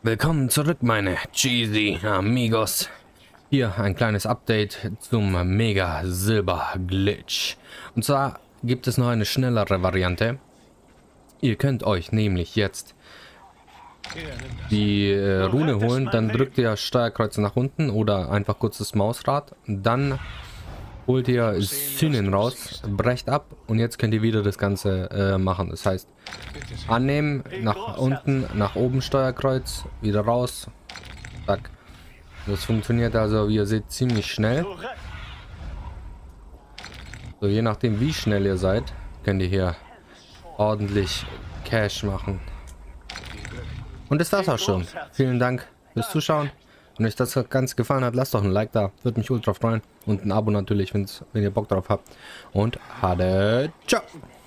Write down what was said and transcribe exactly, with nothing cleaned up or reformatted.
Willkommen zurück, meine cheesy Amigos. Hier ein kleines Update zum Mega Silber Glitch. Und zwar gibt es noch eine schnellere Variante. Ihr könnt euch nämlich jetzt die äh, Rune holen, dann drückt ihr Steuerkreuz nach unten oder einfach kurz das Mausrad. Dann holt ihr Synen raus, brecht ab und jetzt könnt ihr wieder das Ganze äh, machen. Das heißt, annehmen, nach unten, nach oben Steuerkreuz, wieder raus. Zack. Das funktioniert also, wie ihr seht, ziemlich schnell. So, je nachdem wie schnell ihr seid, könnt ihr hier ordentlich Cash machen. Und das war's auch schon. Vielen Dank fürs Zuschauen. Wenn euch das Ganze gefallen hat, lasst doch ein Like da. Würde mich ultra freuen. Und ein Abo natürlich, wenn's, wenn ihr Bock drauf habt. Und Hade, ciao!